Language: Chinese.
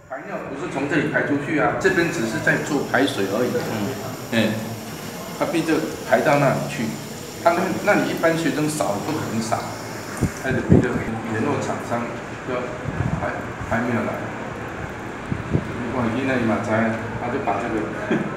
排尿不是从这里排出去啊，这边只是在做排水而已。它必就排到那里去。那你一般学生扫不可能扫，还得逼着联络厂商说还没有来。如果你那里嘛在，他就把这个